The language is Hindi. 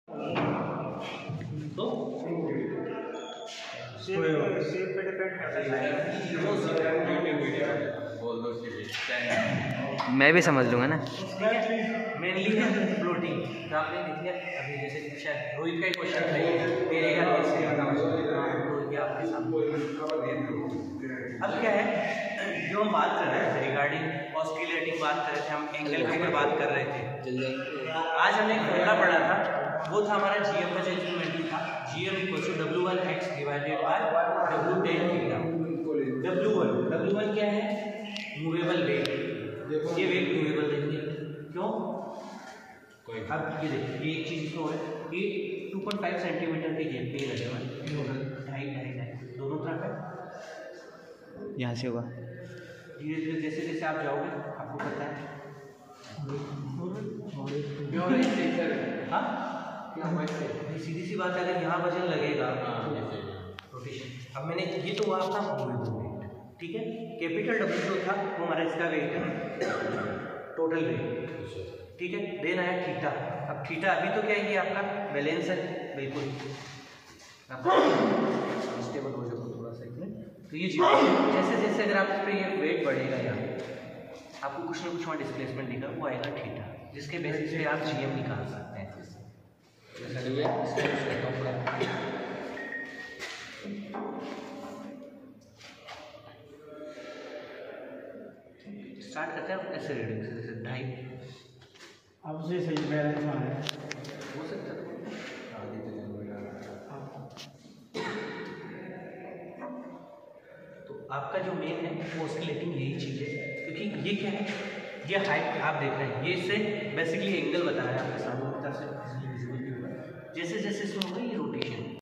तो शेप पे डिपेंड करता है। मैं भी समझ लूँगा ना। मेनली है फ्लोटिंग, तो आपने देख लिया अभी, जैसे शायद रोहित का ही क्वेश्चन था ये, तेरे का कैसे बताओ, तो ये आपके सामने। अब क्या है जो हम बात कर रहे थे रिगार्डिंग ऑस्किलेटिंग बात कर रहे थे, हम एंगल के ऊपर बात कर रहे थे। आज हमने एक फॉर्मूला पढ़ा था, वो था हमारा जीएम का जो इंस्ट्रूमेंटली था, GM equal to W1x divided by W tan theta. W1 क्या है? मूवेबल वेग। ये वेग मूवेबल देखिए क्यों? अब ये देखिए ये एक चीज तो है, ये 2.5 सेंटीमीटर के गैप पे लगे हुए हैं, ढाई दोनों तरफ है। यहाँ से होगा धीरे धीरे जैसे जैसे आप जाओगे आपको पता है। हाँ सीधी सी बात है, अगर यहाँ वजन लगेगा रोटेशन। अब मैंने ये तो हुआ था मूवेबल वेट, ठीक है। कैपिटल W जो था वो हमारा इसका वेट है, टोटल वेट, ठीक है। देन आया थीटा। अब थीटा अभी तो क्या है, ये आपका बैलेंस है बिल्कुल, स्टेबल हो जाएगा थोड़ा सा इसमें। तो ये जैसे जैसे अगर आप इस पे ये वेट बढ़ेगा यहाँ आपको कुछ ना कुछ वहाँ डिस्प्लेसमेंट दिखा, वो आएगा थीटा, जिसके बेसिस पे आप जीएम निकाल सकते हैं। स्टार्ट करते हैं ऐसे रीडिंग से, जैसे 2.5 अब से सही बैलेंस में है हो सकता है। तो आपका जो मेन है वो ऑस्किलेटिंग यही चीज़ है, क्योंकि ये क्या है, ये हाइट आप देख रहे हैं, ये इससे बेसिकली एंगल बता रहा है आपके सामने, जैसे जैसे इसमें होगा ये रोटेशन